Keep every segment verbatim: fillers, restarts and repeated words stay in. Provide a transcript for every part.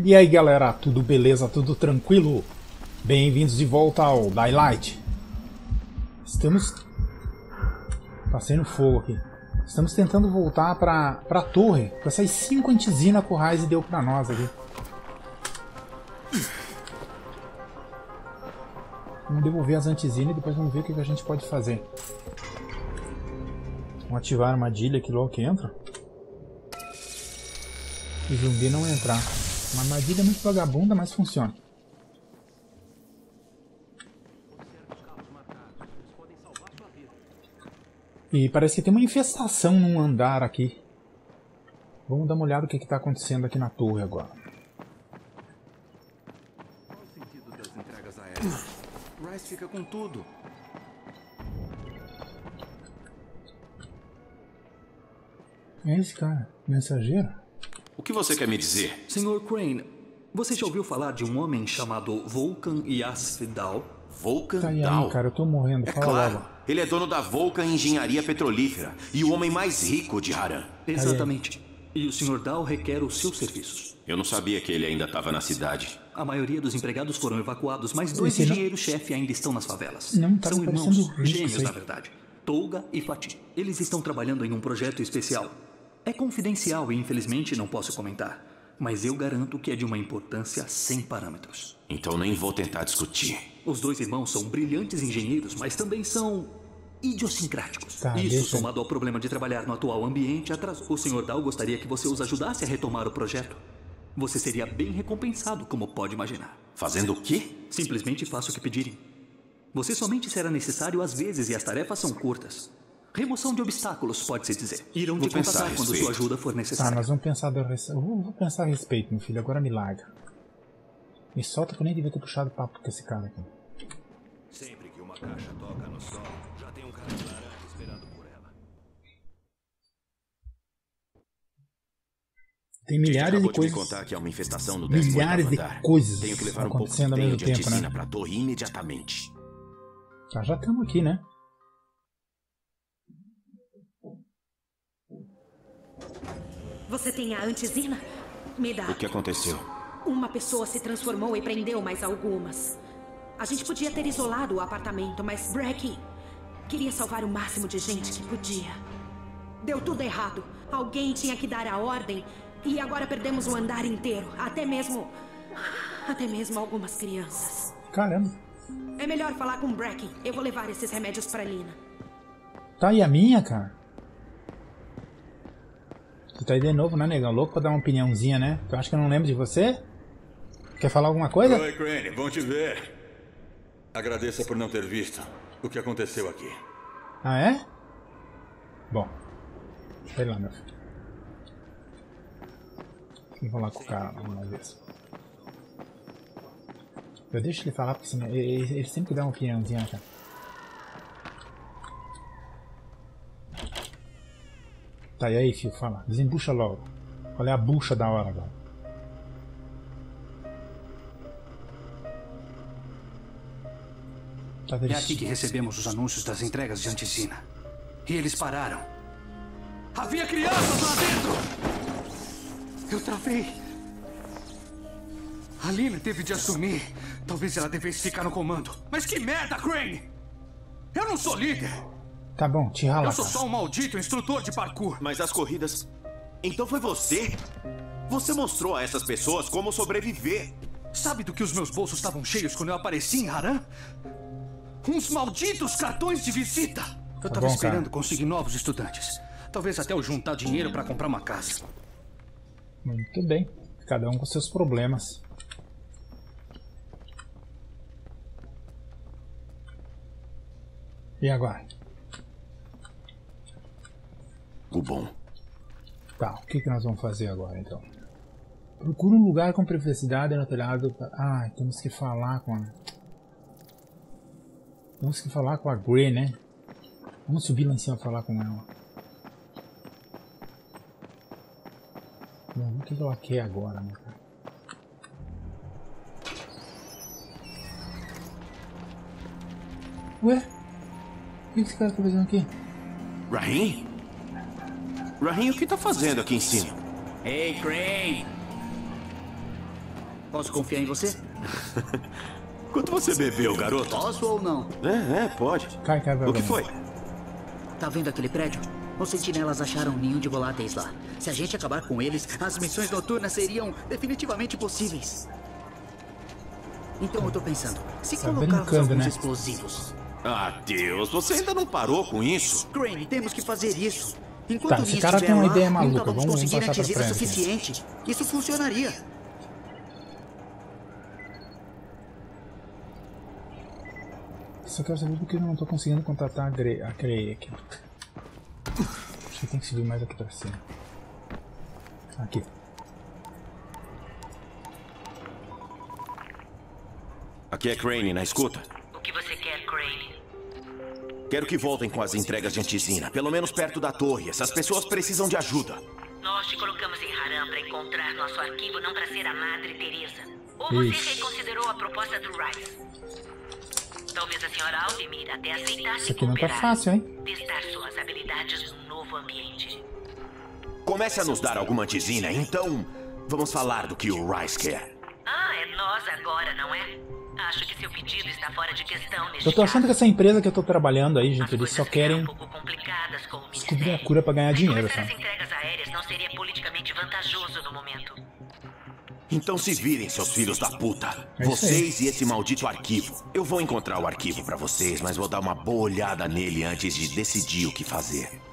E aí galera, tudo beleza, tudo tranquilo? Bem-vindos de volta ao Dying Light. Estamos... Passei no fogo aqui. Estamos tentando voltar pra, pra torre, com essas cinco antizinas que o Ryze deu pra nós aqui. Vamos devolver as antizinas e depois vamos ver o que a gente pode fazer. Vamos ativar a armadilha aqui logo que entra. E o zumbi não entrar. Uma armadilha é muito vagabunda, mas funciona. E parece que tem uma infestação num andar aqui. Vamos dar uma olhada no que está acontecendo aqui na torre agora. Qual o sentido das entregas aéreas? Rice fica com tudo. É esse cara, mensageiro? O que você quer me dizer? senhor Crane, você já ouviu falar de um homem chamado Vulcan Yasfidal? Vulcan Tá aí, Dal? cara, eu tô morrendo. É Fala claro, logo. ele é dono da Vulcan Engenharia Petrolífera e o homem mais rico de Haran. Exatamente. E o senhor Dal requer os seus serviços. Eu não sabia que ele ainda estava na cidade. A maioria dos empregados foram evacuados, mas dois Esse não- engenheiros-chefe ainda estão nas favelas. Não, tá São me irmãos, parecendo rico, gêmeos sei. na verdade. Tolga e Fatih. Eles estão trabalhando em um projeto especial. É confidencial e infelizmente não posso comentar. Mas eu garanto que é de uma importância sem parâmetros. Então nem vou tentar discutir. Os dois irmãos são brilhantes engenheiros, mas também são idiosincráticos. Tá, Isso, deixa- somado ao problema de trabalhar no atual ambiente, atrasou. O senhor Dal gostaria que você os ajudasse a retomar o projeto. Você seria bem recompensado, como pode imaginar. Fazendo o quê? Simplesmente faça o que pedirem. Você somente será necessário às vezes e as tarefas são curtas. Remoção de obstáculos, pode-se dizer. Irão Vou te pensar contatar a quando respeito. sua ajuda for Tá, necessária. nós vamos pensar do res- eu vou, vou pensar a respeito, meu filho. Agora me larga. Me solta que eu nem devia ter puxado papo com esse cara aqui. Sempre que uma caixa toca no sol, já tem um cara de laranja esperando por ela. Tem milhares Acabou de de me coisas. contar que há uma infestação no décimo Milhares oitavo de andar. coisas Tenho que levar um pouco de acontecendo ao empenho mesmo de tempo, anticina né? para a torre imediatamente. Tá, já estamos aqui, né? Você tem a antizina? Me dá. O que aconteceu? Uma pessoa se transformou e prendeu mais algumas. A gente podia ter isolado o apartamento, mas Bracky queria salvar o máximo de gente que podia. Deu tudo errado. Alguém tinha que dar a ordem e agora perdemos o andar inteiro. Até mesmo... Até mesmo algumas crianças. Caramba. É melhor falar com Bracky. Eu vou levar esses remédios pra Lina. Tá aí a minha, cara? Você tá aí de novo, né, negão? Louco pra dar uma opiniãozinha, né? Tu acha que eu não lembro de você? Quer falar alguma coisa? Oi, Crane, bom te ver. Agradeça por não ter visto o que aconteceu aqui. Ah, é? Bom. Sei lá, meu filho. Vou falar com o cara uma vez. Eu deixo ele falar, porque senão ele, ele- ele sempre dá uma opiniãozinha, cara. Tá, e aí, filho? Fala. Desembucha logo. Qual é a bucha da hora agora? Tá É aqui que recebemos os anúncios das entregas de anticina. E eles pararam. Havia crianças lá dentro! Eu travei. A Lina teve de assumir. Talvez ela devesse ficar no comando. Mas que merda, Crane! Eu não sou líder. Tá bom, te rala. Eu sou cara. só um maldito instrutor de parkour. Mas as corridas... Então foi você? Você mostrou a essas pessoas como sobreviver. Sabe do que os meus bolsos estavam cheios quando eu apareci em Haran? Uns malditos cartões de visita! Eu tava bom, esperando cara. conseguir novos estudantes. Talvez até eu juntar dinheiro pra comprar uma casa. Muito bem. Cada um com seus problemas. E agora? O bom. Tá, o que, que nós vamos fazer agora então? Procura um lugar com privacidade no telhado. pra- Ah, temos que falar com a. Temos que falar com a Grey, né? Vamos subir lá em cima e falar com ela. Vamos ver o que que ela quer agora, né, cara? Ué? O que esse cara tá fazendo aqui? Rahim? Rahim, o que tá fazendo aqui em cima? Ei, Crane! Posso confiar em você? Quanto você bebeu, garoto? Posso ou não? É, é, pode. Cai, cai, vai, O que vai. foi? Tá vendo aquele prédio? Os sentinelas acharam um ninho de voláteis lá. Se a gente acabar com eles, as missões noturnas seriam definitivamente possíveis. Então eu tô pensando, se Tá colocarmos brincando, alguns né? explosivos... Ah, Deus, você ainda não parou com isso? Crane, temos que fazer isso. Enquanto Tá, esse Lee cara estiver tem uma lá, ideia nunca maluca. vamos Vamos- conseguir vamos passar pra antivírus frente. suficiente. Isso funcionaria. Só quero saber porque eu não tô conseguindo contatar a Gre a Cree aqui. Acho que tem que subir mais aqui pra cima. Aqui. Aqui é Crane, na escuta. O que você quer, Crane? Quero que voltem com as entregas de antizina, pelo menos perto da torre. Essas pessoas precisam de ajuda. Nós te colocamos em Haram para encontrar nosso arquivo, não para ser a Madre Teresa. Ou você Ixi. reconsiderou a proposta do Rice? Talvez a senhora Aldemir até aceitasse Isso aqui não tá cooperar. fácil, hein? Testar suas habilidades num novo ambiente. Comece a nos dar alguma antizina, então vamos falar do que o Rice quer. Ah, é nós agora, não é? Acho que seu pedido está fora de questão neste Eu tô achando que caso. essa empresa que eu tô trabalhando aí, gente, As eles só coisas ficaram querem um pouco complicadas com o descobrir a Ministério. cura pra ganhar dinheiro, Começar as sabe? entregas aéreas não seria politicamente vantajoso no momento. Então se virem, seus filhos da puta. É isso Vocês e esse maldito arquivo. Eu vou encontrar o arquivo pra vocês, mas vou dar uma boa olhada nele antes de decidir o que fazer.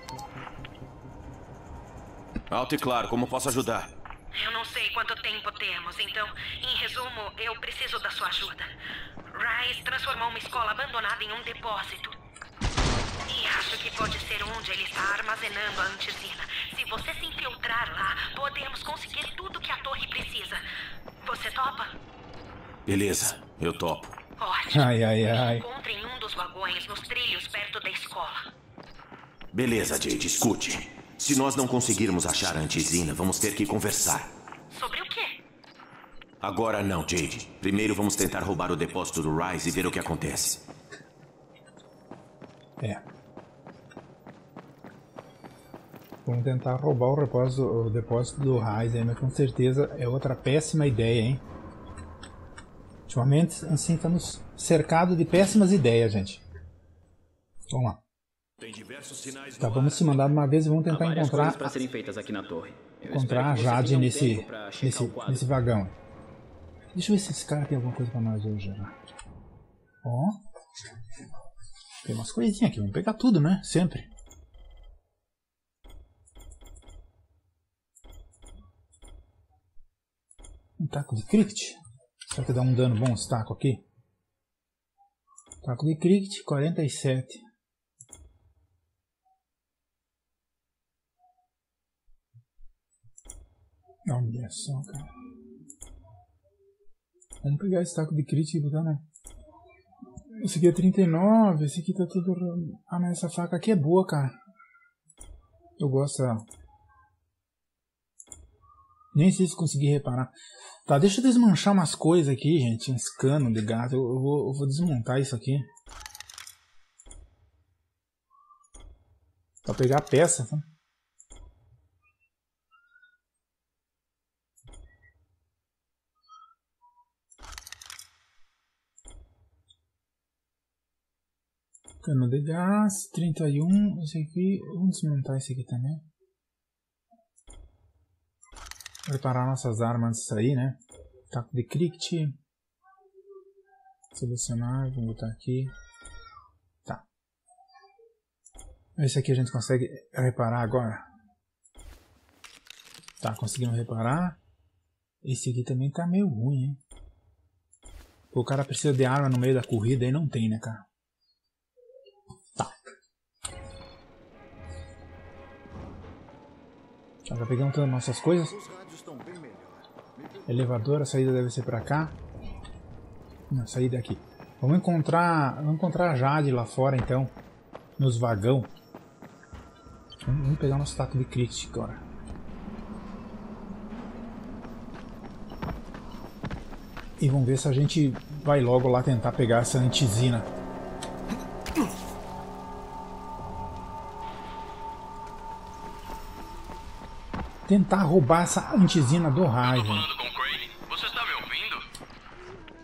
Alto e claro, como posso ajudar? Eu não sei quanto tempo temos, então, em resumo, eu preciso da sua ajuda. Rice transformou uma escola abandonada em um depósito. E acho que pode ser onde ele está armazenando a antizina. Se você se infiltrar lá, podemos conseguir tudo que a torre precisa. Você topa? Beleza, eu topo. Ótimo. Ai, ai, Me ai. encontre em um dos vagões nos trilhos perto da escola. Beleza, Jade, escute. Se nós não conseguirmos achar a antizina, vamos ter que conversar. Sobre o quê? Agora não, Jade. Primeiro vamos tentar roubar o depósito do Rice e ver o que acontece. É. Vamos tentar roubar o depósito, o depósito do Ryzen, mas com certeza é outra péssima ideia, hein? Ultimamente, assim, estamos cercados de péssimas ideias, gente. Vamos lá. Tem diversos sinais Tá, no vamos se mandar de uma vez e vamos Há tentar várias encontrar, coisas para serem feitas aqui na torre. Eu encontrar a espero que você Jade tenha um nesse, tempo pra checar nesse, o quadro. nesse vagão. Deixa eu ver se esse cara tem alguma coisa pra nós hoje. Né? Ó. Tem umas coisinhas aqui, vamos pegar tudo, né? Sempre. Um taco de cricket. Será que dá um dano bom esse taco aqui? Taco de cricket, quarenta e sete. Olha só, cara. Vamos pegar esse taco de cricket e botar, né? Esse aqui é trinta e nove, esse aqui tá tudo... Ah, mas essa faca aqui é boa, cara. Eu gosto dela. Nem sei se consegui reparar. Tá, deixa eu desmanchar umas coisas aqui, gente. Uns canos de gato. Eu, eu, vou, eu vou desmontar isso aqui. Pra pegar a peça, tá? Cano de gás, trinta e um, esse aqui, vamos desmontar esse aqui também. Preparar nossas armas antes de sair, né? Taco de cricket. Selecionar, vamos botar aqui. Tá. Esse aqui a gente consegue reparar agora. Tá, conseguimos reparar. Esse aqui também tá meio ruim, hein? Pô, o cara precisa de arma no meio da corrida e não tem, né, cara? Já pegamos todas as nossas coisas. Elevador, a saída deve ser pra cá. Não, a saída é aqui. Vamos encontrar, vamos encontrar a Jade lá fora então, nos vagão. Vamos, vamos pegar nosso taco de crítica agora. E vamos ver se a gente vai logo lá tentar pegar essa antizina. Tentar roubar essa antizina do raio. Falando com o Crane. Você está me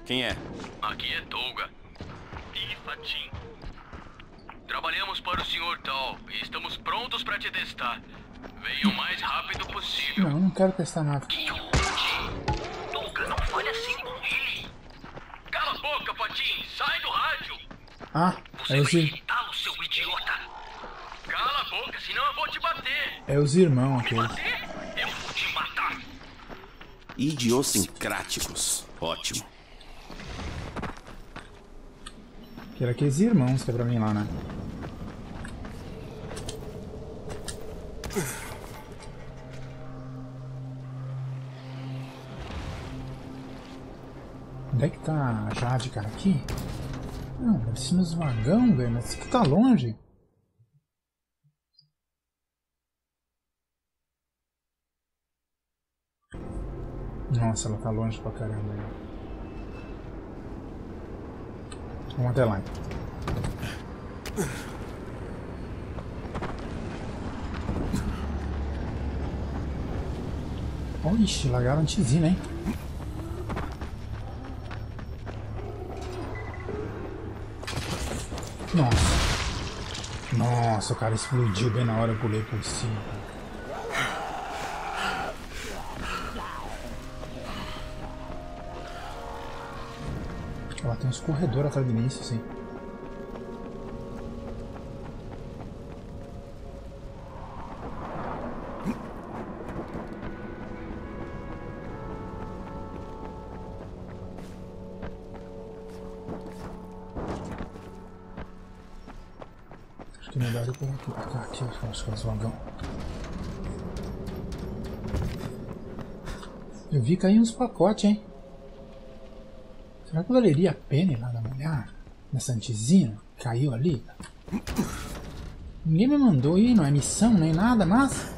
Quem é? Aqui é Tolga. E Fatin. Trabalhamos para o senhor Tal e estamos prontos para te testar. Venha o mais rápido possível. Não, não quero testar nada. Tolga, não fale assim com ele. Cala a boca, Fatin. Sai do rádio. Ah, Você é vai os, ir... irritá-lo, seu idiota. Cala a boca, senão eu vou te bater. é os irmãos Me aqueles. bater? Eu vou te matar. Idiosincráticos. Ótimo. Que era aqueles irmãos que é pra mim lá, né? Onde é que tá a Jade, cara? Aqui? Não, deve ser nos vagão, velho. Mas isso aqui tá longe. Nossa, ela tá longe pra caramba. Né? Vamos até lá. Oh, ixi, largaram a antizina, hein? Nossa. Nossa, o cara explodiu bem na hora que eu pulei por cima. Ela tem uns corredores atrás de mim, isso sim. Acho que é melhor eu por aqui, pra cá, aqui, acho que é os vagão. Eu vi cair uns pacotes, hein? Será que valeria a pena ir lá dar uma olhada nessa antizina? Caiu ali? Ninguém me mandou ir, não é missão nem nada, mas...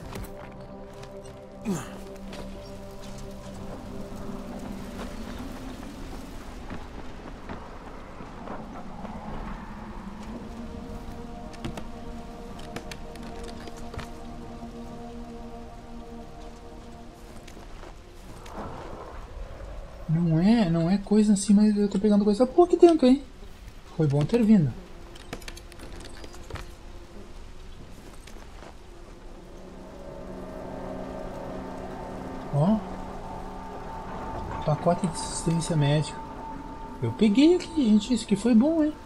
Não é, não é coisa assim, mas eu tô pegando coisa boa aqui dentro, hein? Foi bom ter vindo. Ó. Pacote de assistência médica. Eu peguei aqui, gente. Isso aqui foi bom, hein?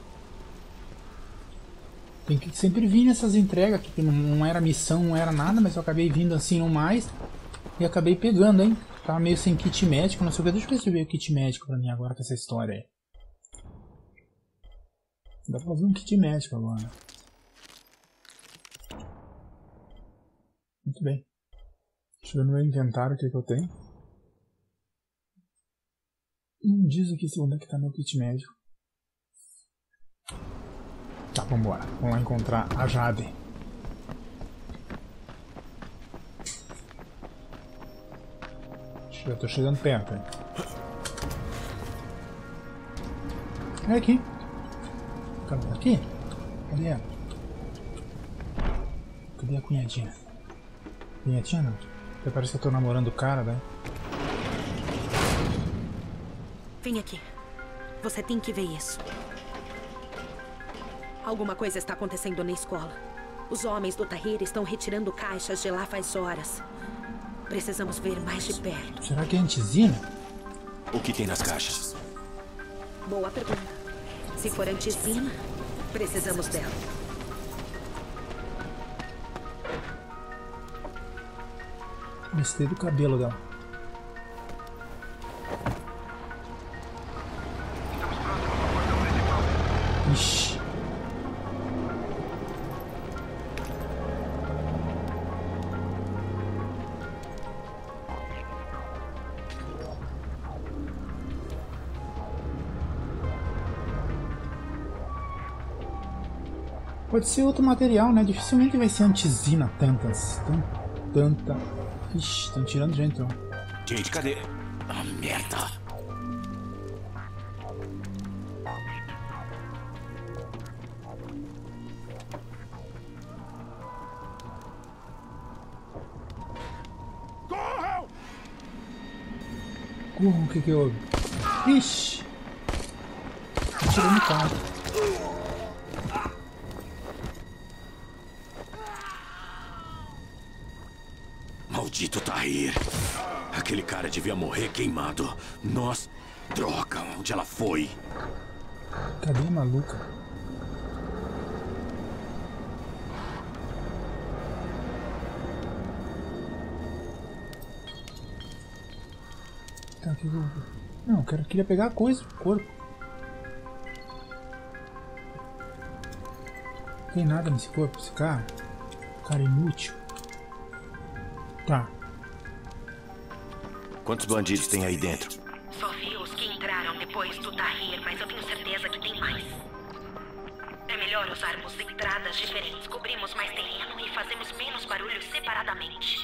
Tem que sempre vir nessas entregas aqui, que não era missão, não era nada, mas eu acabei vindo assim no mais. E acabei pegando, hein? Tava meio sem kit médico, não sei o que. Deixa eu ver se veio kit médico pra mim agora com essa história aí. Dá pra fazer um kit médico agora. Muito bem. Deixa eu ver no meu inventário o que, é que eu tenho. Não diz aqui onde é que tá meu kit médico. Tá, vambora. Vamos lá encontrar a Jade. Já tô chegando perto. Hein? É aqui. Cadê aqui? Cadê ela? Cadê a cunhadinha? Cunhadinha não? Porque parece que eu tô namorando o cara, né? Vem aqui. Você tem que ver isso. Alguma coisa está acontecendo na escola. Os homens do Tahir estão retirando caixas de lá faz horas. Precisamos ver mais de perto. Será que é antizina? O que tem nas caixas? Boa pergunta. Se for antizina, precisamos dela. Gostei do cabelo dela. Ixi. Pode ser outro material, né? Dificilmente vai ser antizina tantas. Tan, tanta. Ixi, estão tirando gente, ó. Gente, cadê? Ah, merda. Corram, o que que houve? Ixi. Atirei no carro. Maldito Tahir. Aquele cara devia morrer queimado. Nós... Droga, onde ela foi? Cadê a maluca? Tá aqui. Não, eu quero, queria pegar a coisa do corpo. Não tem nada nesse corpo, esse cara. Cara inútil. Tá. Quantos bandidos tem aí dentro? Só vi os que entraram depois do Tahir, mas eu tenho certeza que tem mais. É melhor usarmos entradas diferentes. Cobrimos mais terreno e fazemos menos barulho separadamente.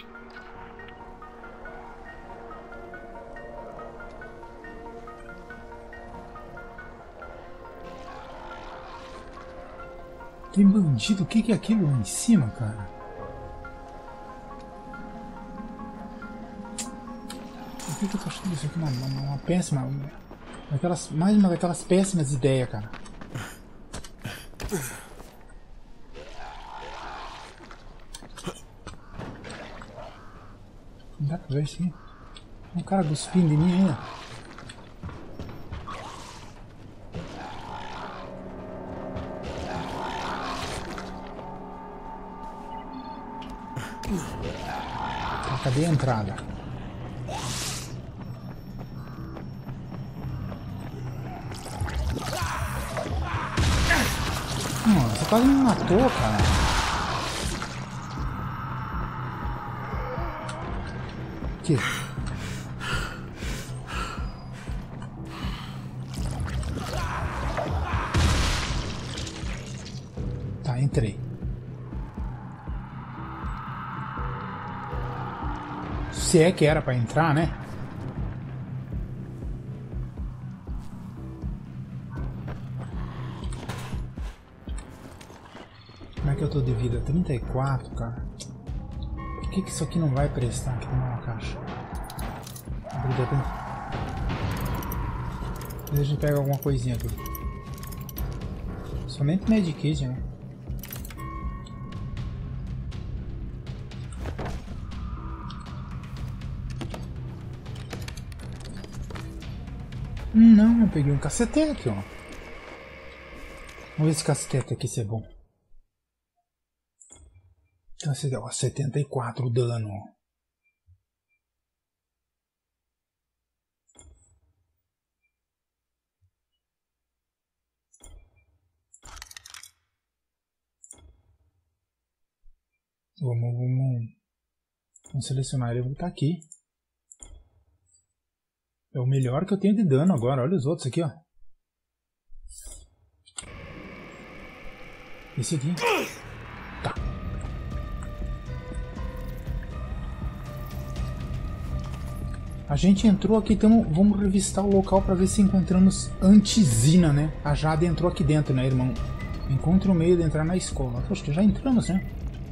Tem bandido? O que que é aquilo lá em cima, cara? Por que que eu tô achando isso aqui uma, uma, uma péssima... Uma, aquelas, mais uma daquelas péssimas ideias, cara. Não dá pra ver isso aqui? Um cara cuspindo em mim ainda. Cadê a entrada? Não, você quase me matou, cara. Que? Tá, entrei. Se é que era pra entrar, né? Como é que eu tô de vida? trinta e quatro, cara. Por que que isso aqui não vai prestar aqui numa caixa? Deixa a gente pega alguma coisinha aqui. Somente medikit, né? Não, eu peguei um cacetete, ó. Vamos ver esse cacetete aqui se é bom. Cacetete, ó, setenta e quatro dano, ó. Vamos, vamos, vamos selecionar ele, eu vou botar aqui. É o melhor que eu tenho de dano agora. Olha os outros aqui, ó. Esse aqui. Tá. A gente entrou aqui, então vamos revistar o local para ver se encontramos Antizina, né? A Jade entrou aqui dentro, né, irmão? Encontre o meio de entrar na escola. Acho que já entramos, né?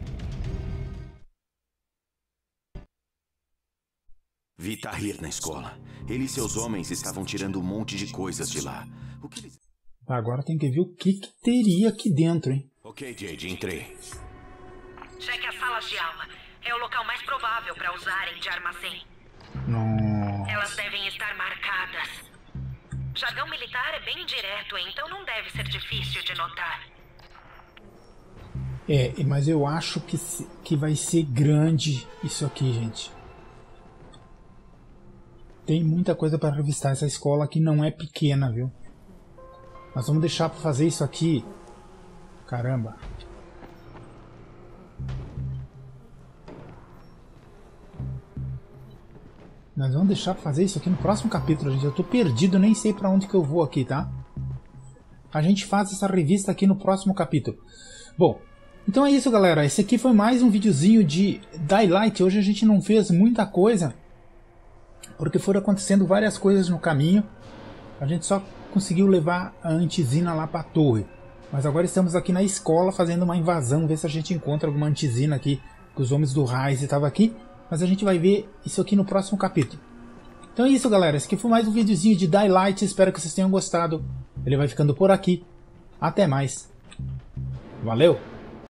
Vi Tahir na escola. Ele e seus homens estavam tirando um monte de coisas de lá. O que eles... Agora tem que ver o que, que teria aqui dentro, hein? Ok, Jade, entrei. Cheque as salas de aula. É o local mais provável para usarem de armazém. Nossa. Elas devem estar marcadas. Jargão militar é bem direto, então não deve ser difícil de notar. É, mas eu acho que, que vai ser grande isso aqui, gente. Tem muita coisa para revistar. Essa escola aqui não é pequena, viu? Nós vamos deixar para fazer isso aqui. Caramba. Nós vamos deixar para fazer isso aqui no próximo capítulo, gente. Eu tô perdido, nem sei para onde que eu vou aqui, tá? A gente faz essa revista aqui no próximo capítulo. Bom, então é isso, galera. Esse aqui foi mais um videozinho de Dying Light. Hoje a gente não fez muita coisa, porque foram acontecendo várias coisas no caminho. A gente só conseguiu levar a Antizina lá para a torre. Mas agora estamos aqui na escola fazendo uma invasão, ver se a gente encontra alguma Antizina aqui, que os homens do Rise estavam aqui. Mas a gente vai ver isso aqui no próximo capítulo. Então é isso, galera. Esse aqui foi mais um videozinho de Dying Light. Espero que vocês tenham gostado. Ele vai ficando por aqui. Até mais. Valeu!